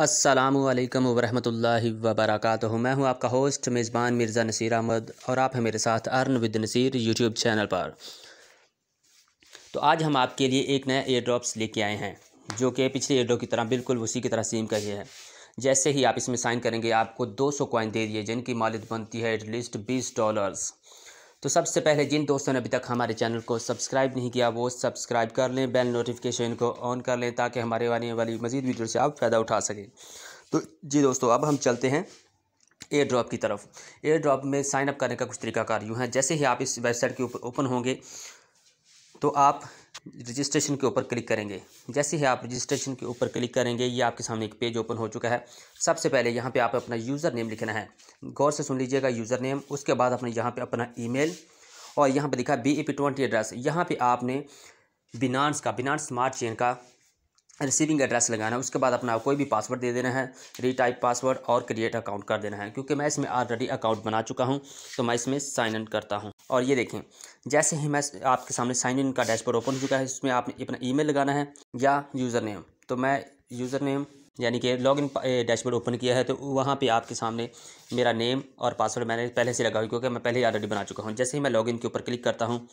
अस्सलामुअलैकुम वरहमतुल्लाहि वबरकातुहू। मैं हूं आपका होस्ट मेज़बान मिर्ज़ा नसीर अहमद और आप हैं मेरे साथ earn with Naseer YouTube channel पर। तो आज हम आपके लिए एक नया एयर ड्रॉप्स लेके आए हैं जो कि पिछले एयर ड्रॉप की तरह बिल्कुल उसी की तरह सेम का ही है। जैसे ही आप इसमें साइन करेंगे आपको 200 कॉइन दे दिए जिनकी मालियत बनती है एटलीस्ट $20। तो सबसे पहले जिन दोस्तों ने अभी तक हमारे चैनल को सब्सक्राइब नहीं किया वो सब्सक्राइब कर लें, बेल नोटिफिकेशन को ऑन कर लें ताकि हमारे आने वाली मज़ीद वीडियो से आप फ़ायदा उठा सकें। तो जी दोस्तों, अब हम चलते हैं एयर ड्रॉप की तरफ। एयर ड्रॉप में साइन अप करने का कुछ तरीकाकार यूँ है। जैसे ही आप इस वेबसाइट के ऊपर ओपन होंगे तो आप रजिस्ट्रेशन के ऊपर क्लिक करेंगे। जैसे ही आप रजिस्ट्रेशन के ऊपर क्लिक करेंगे ये आपके सामने एक पेज ओपन हो चुका है। सबसे पहले यहाँ पे आप अपना यूज़र नेम लिखना है। गौर से सुन लीजिएगा, यूज़र नेम, उसके बाद अपने यहाँ पे अपना ईमेल और यहाँ पे लिखा BEP20 एड्रेस। यहाँ पे आपने बिनांस स्मार्ट चेन का रिसीविंग एड्रेस लगाना है। उसके बाद अपना कोई भी पासवर्ड दे देना है, रीटाइप पासवर्ड और क्रिएट अकाउंट कर देना है। क्योंकि मैं इसमें ऑलरेडी अकाउंट बना चुका हूं तो मैं इसमें साइन इन करता हूं। और ये देखें, जैसे ही मैं आपके सामने साइन इन का डैशबोर्ड ओपन हो चुका है, इसमें आपने अपना ईमेल लगाना है या यूज़र नेम। तो मैं यूज़र नेम यानी कि लॉगिन डैशबोर्ड ओपन किया है तो वहाँ पे आपके सामने मेरा नेम और पासवर्ड मैंने पहले से लगा हुआ क्योंकि मैं पहले ही ऑलरेडी बना चुका हूँ। जैसे ही मैं लॉगिन के ऊपर क्लिक करता हूँ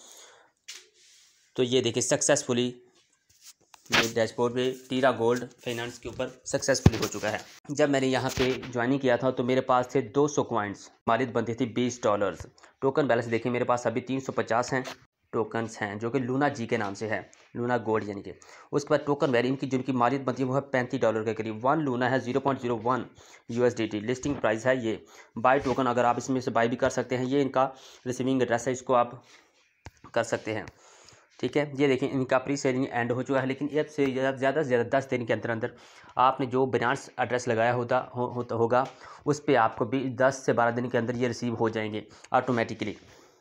तो ये देखिए सक्सेसफुली मेरे डैशबोर्ड पे टीरा गोल्ड फाइनेंस के ऊपर सक्सेसफुली हो चुका है। जब मैंने यहाँ पे ज्वाइनिंग किया था तो मेरे पास थे 200 कॉइन्स, मालियत बनती थी $20। टोकन बैलेंस देखिए मेरे पास अभी 350 हैं टोकन्स हैं जो कि लूना जी के नाम से है, लूना गोल्ड यानी कि। उसके बाद टोकन वैल्यू इनकी जिनकी मालियत बनती है वो है $35 के करीब। 1 लूना है 0.01 USDT। लिस्टिंग प्राइस है ये। बाय टोकन अगर आप इसमें से बाय भी कर सकते हैं, ये इनका रिसीविंग एड्रेस है, इसको आप कर सकते हैं। ठीक है, ये देखें इनका प्री सेलिंग एंड हो चुका है, लेकिन अब से ज़्यादा से ज़्यादा 10 दिन के अंदर अंदर आपने जो बिनांस एड्रेस लगाया होगा उस पर आपको भी 10 से 12 दिन के अंदर ये रिसीव हो जाएंगे ऑटोमेटिकली।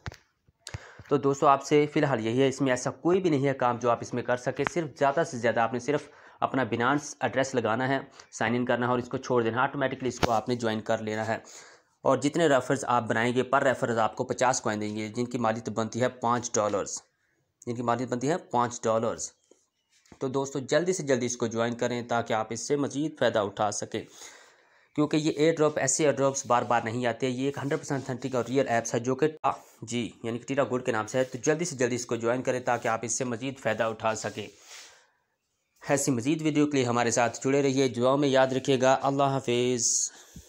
तो दोस्तों आपसे फ़िलहाल यही है, इसमें ऐसा कोई भी नहीं है काम जो आप इसमें कर सके। सिर्फ ज़्यादा से ज़्यादा आपने सिर्फ अपना बिनांस एड्रेस लगाना है, साइन इन करना है और इसको छोड़ देना है। ऑटोमेटिकली इसको आपने ज्वाइन कर लेना है। और जितने रेफर्स आप बनाएंगे पर रेफर्स आपको 50 कॉइन देंगे जिनकी मालियत बनती है $5, जिनकी मालियत बनती है $5। तो दोस्तों जल्दी से जल्दी इसको ज्वाइन करें ताकि आप इससे मज़ीद फ़ायदा उठा सकें। क्योंकि ये एयर ड्रॉप ऐसे एयर ड्रॉप्स बार बार नहीं आते। ये एक 100% ऑथेंटिक और रियल ऐप्स है जो कि जी यानी कि टीरा गोल्ड के नाम से है। तो जल्दी से जल्दी इसको ज्वाइन करें ताकि आप इससे मज़ीद फ़ायदा उठा सकें। ऐसी मज़ीद वीडियो के लिए हमारे साथ जुड़े रहिए। दुआओं में याद रखिएगा। अल्लाह हाफिज़।